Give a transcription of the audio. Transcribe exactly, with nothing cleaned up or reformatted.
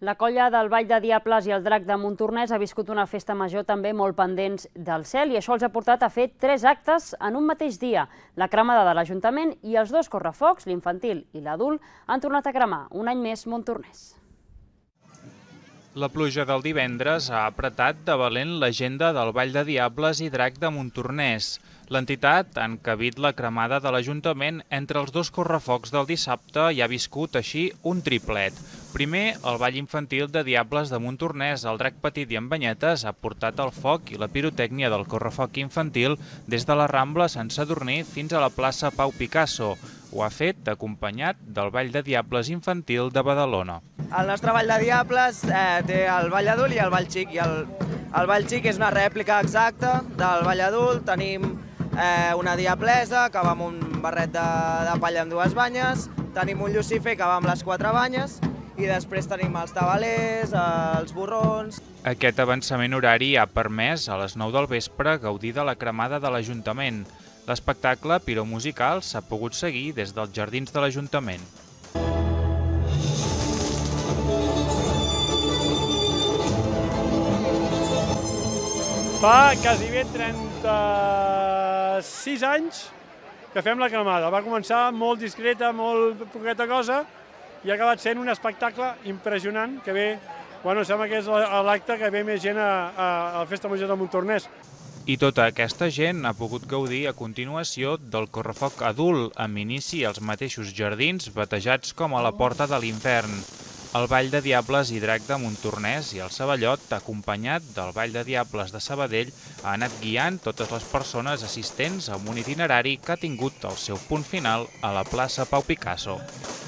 La colla del Ball de Diables i el Drac de Montornès ha viscut una festa major també molt pendents del cel i això els ha portat a fer tres actes en un mateix dia. La cremada de l'Ajuntament i els dos correfocs, l'infantil i l'adult, han tornat a cremar un any més Montornès. La pluja del divendres ha apretat de valent l'agenda del Ball de Diables i Drac de Montornès. L'entitat ha encabit la cremada de l'Ajuntament entre els dos correfocs del dissabte i ha viscut així un triplet. Primer, el ball infantil de Diables de Montornès, el Drac Petit i en Banyetes, ha portat el foc i la pirotècnia del correfoc infantil des de la Rambla Sant Sadurní fins a la plaça Pau Picasso. Ho ha fet acompanyat del Ball de Diables infantil de Badalona. El nostre Ball de Diables eh, té el ball adult i el ball xic. I el, el ball xic és una rèplica exacta del ball adult. Tenim eh, una diablesa que va amb un barret de, de palla amb dues banyes, tenim un Lucifer que va amb les quatre banyes i després tenim els tabalers, els borrons. Aquest avançament horari ha permès a les nou del vespre gaudir de la cremada de l'Ajuntament. L'espectacle piromusical s'ha pogut seguir des dels jardins de l'Ajuntament. Fa quasi bé trenta-sis anys que fem la cremada. Va començar molt discreta, molt poqueta cosa, i ha acabat sent un espectacle impressionant que ve, bueno, sembla que és l'acte que ve més gent a, a, a la Festa Major de Montornès. I tota aquesta gent ha pogut gaudir a continuació del correfoc adult, amb inici als mateixos jardins batejats com a la Porta de l'Infern. El Ball de Diables i Drac de Montornès i el Sabellot, acompanyat del Ball de Diables de Sabadell, ha anat guiant totes les persones assistents a un itinerari que ha tingut el seu punt final a la plaça Pau Picasso.